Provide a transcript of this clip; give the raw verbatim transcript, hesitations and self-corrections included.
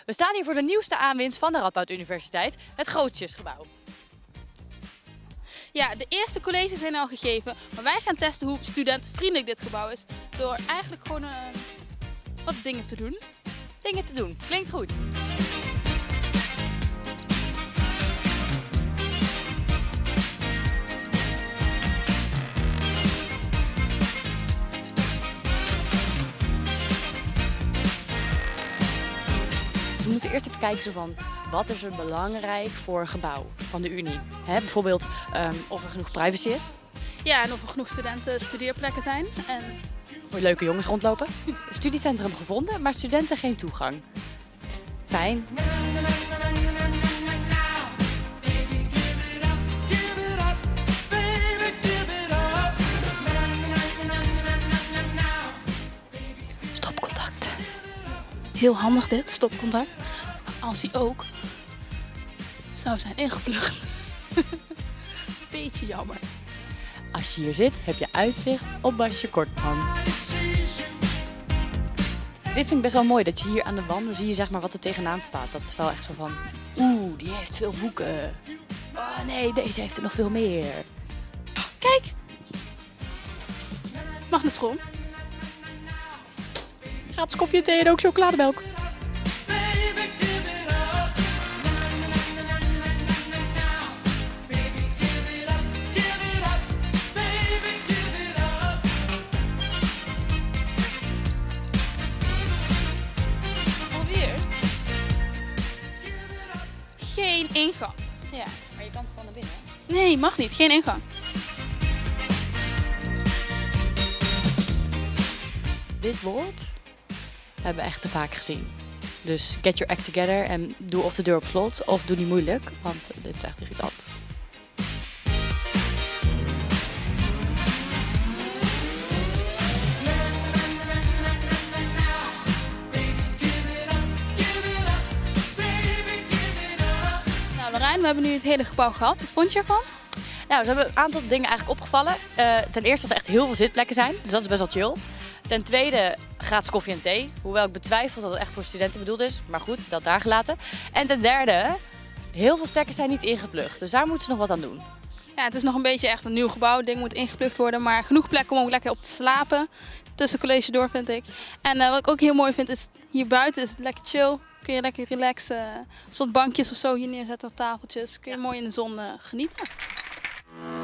We staan hier voor de nieuwste aanwinst van de Radboud Universiteit, het Grootjesgebouw. Ja, de eerste colleges zijn al gegeven, maar wij gaan testen hoe studentenvriendelijk dit gebouw is. Door eigenlijk gewoon uh, wat dingen te doen. Dingen te doen, klinkt goed. We moeten eerst even kijken zo van, wat is er belangrijk voor een gebouw van de Unie? Hè, bijvoorbeeld um, of er genoeg privacy is. Ja, en of er genoeg studenten studeerplekken zijn. En... voor leuke jongens rondlopen. Studiecentrum gevonden, maar studenten geen toegang. Fijn. Stopcontact. Heel handig dit, stopcontact. Als hij ook zou zijn ingeplucht. Beetje jammer. Als je hier zit, heb je uitzicht op Basje Kortman. Dit vind ik best wel mooi, dat je hier aan de wanden zie je zeg maar wat er tegenaan staat. Dat is wel echt zo van, oeh, die heeft veel boeken. Oh nee, deze heeft er nog veel meer. Kijk! Magnetron. Gratis koffie en thee en ook chocolademelk. Geen ingang. Ja, maar je kan toch gewoon naar binnen? Nee, mag niet. Geen ingang. Dit woord hebben we echt te vaak gezien. Dus get your act together en doe of de deur op slot of doe niet moeilijk, want dit is echt irritant. We hebben nu het hele gebouw gehad. Wat vond je ervan? Nou, ze hebben een aantal dingen eigenlijk opgevallen. Uh, ten eerste dat er echt heel veel zitplekken zijn, dus dat is best wel chill. Ten tweede gratis koffie en thee, hoewel ik betwijfel dat het echt voor studenten bedoeld is. Maar goed, dat daar gelaten. En ten derde, heel veel stekkers zijn niet ingeplucht, dus daar moeten ze nog wat aan doen. Ja, het is nog een beetje echt een nieuw gebouw. Het ding moet ingeplucht worden, maar genoeg plekken om ook lekker op te slapen. Tussen college door, vind ik. En uh, wat ik ook heel mooi vind, is hier buiten is het lekker chill. Kun je lekker relaxen, een soort bankjes of zo hier neerzetten of tafeltjes. Kun je mooi in de zon uh, genieten.